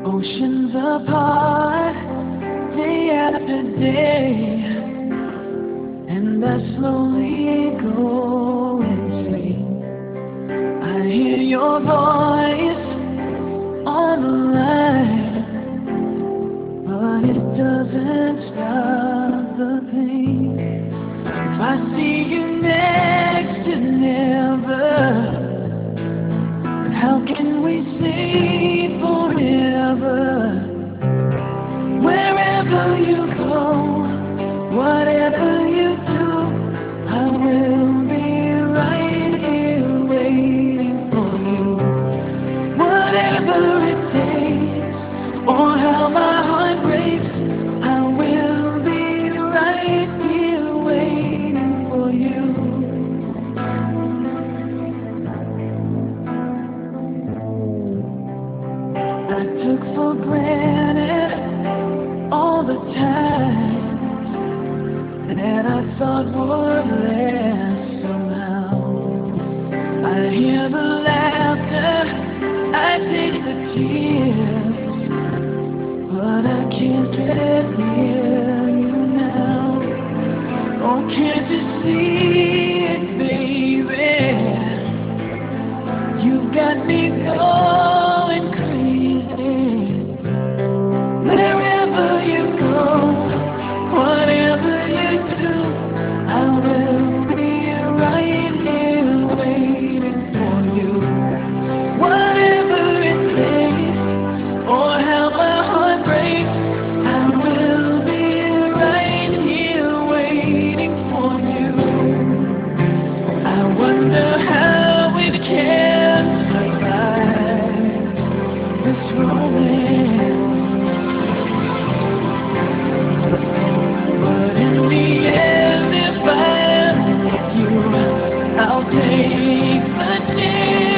Oceans apart, day after day, and I slowly go insane. I hear your voice on the line, but it doesn't stop the pain. If I see you next to never, how can we say forever? Wherever you go, whatever you do, I will be right here waiting for you. Whatever it takes, or how my heart breaks, I will be right here waiting for you. I took for granted all the times that I thought would last somehow. I hear the laughter, I take the tears, but I can't get near you now. Oh, can't you see it, baby? You got me going crazy. Wherever you go, whatever you do, I will be right here waiting for you. Whatever it takes, or how my heart breaks, I will be right here waiting for you. I wonder how it can survive this romance. But in the end, if I'm with you, I'll take the chance.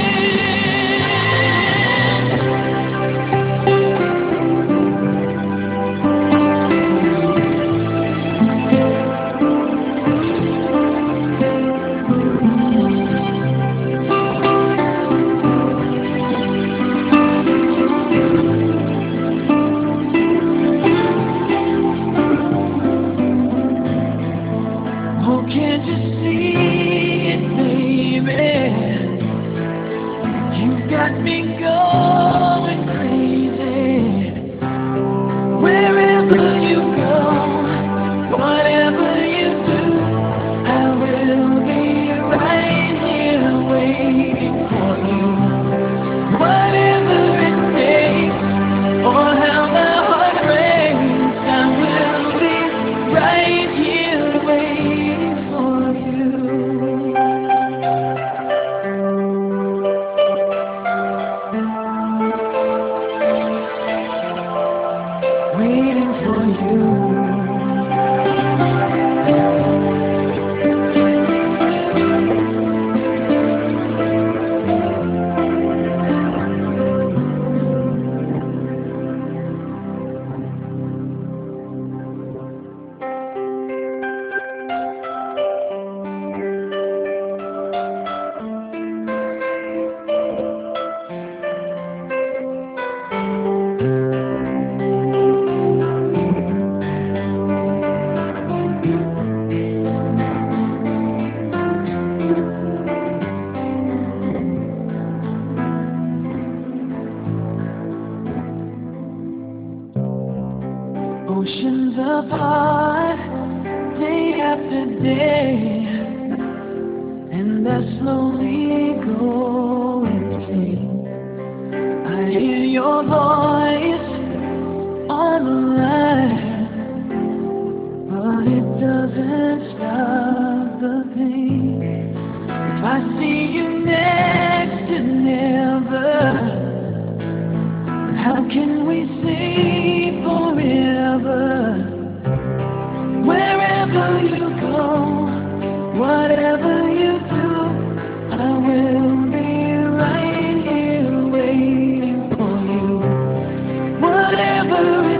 Oh, can't you see it, baby? You got me going crazy. Wherever you go, whatever you do, I will be right here waiting for you. Whatever it takes, or how my heart breaks, I will be right here waiting for you. Waiting for you. Oceans apart, day after day, and I slowly go insane. I hear your voice on the line, but it doesn't stop the pain. If I see you next to never, how can we say forever? Wherever you go, whatever you do, I will be right here waiting for you. Whatever